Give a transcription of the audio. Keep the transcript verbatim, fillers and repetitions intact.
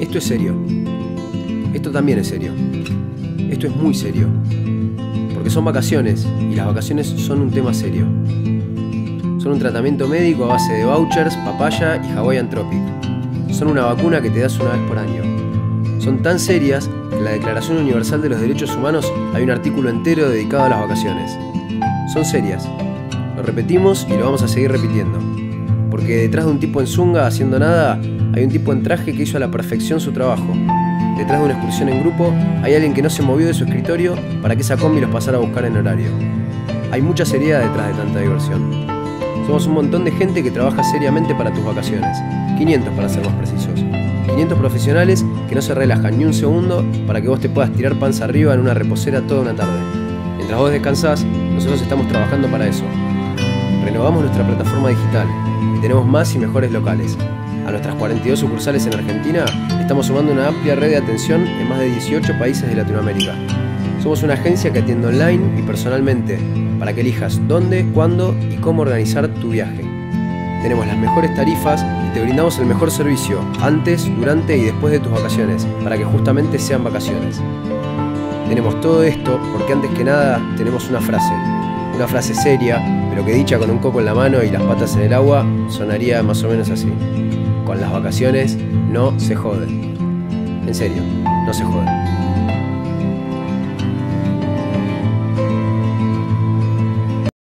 Esto es serio. Esto también es serio. Esto es muy serio. Porque son vacaciones, y las vacaciones son un tema serio. Son un tratamiento médico a base de vouchers, papaya y Hawaiian Tropic. Son una vacuna que te das una vez por año. Son tan serias que en la Declaración Universal de los Derechos Humanos hay un artículo entero dedicado a las vacaciones. Son serias. Lo repetimos y lo vamos a seguir repitiendo. Porque detrás de un tipo en zunga haciendo nada, hay un tipo en traje que hizo a la perfección su trabajo. Detrás de una excursión en grupo, hay alguien que no se movió de su escritorio para que esa combi los pasara a buscar en horario. Hay mucha seriedad detrás de tanta diversión. Somos un montón de gente que trabaja seriamente para tus vacaciones. quinientos para ser más precisos. quinientos profesionales que no se relajan ni un segundo para que vos te puedas tirar panza arriba en una reposera toda una tarde. Mientras vos descansás, nosotros estamos trabajando para eso. Renovamos nuestra plataforma digital y tenemos más y mejores locales. A nuestras cuarenta y dos sucursales en Argentina, estamos sumando una amplia red de atención en más de dieciocho países de Latinoamérica. Somos una agencia que atiende online y personalmente para que elijas dónde, cuándo y cómo organizar tu viaje. Tenemos las mejores tarifas y te brindamos el mejor servicio antes, durante y después de tus vacaciones, para que justamente sean vacaciones. Tenemos todo esto porque antes que nada tenemos una frase, una frase seria, pero que dicha con un coco en la mano y las patas en el agua, sonaría más o menos así. Con las vacaciones no se jode. En serio, no se jode.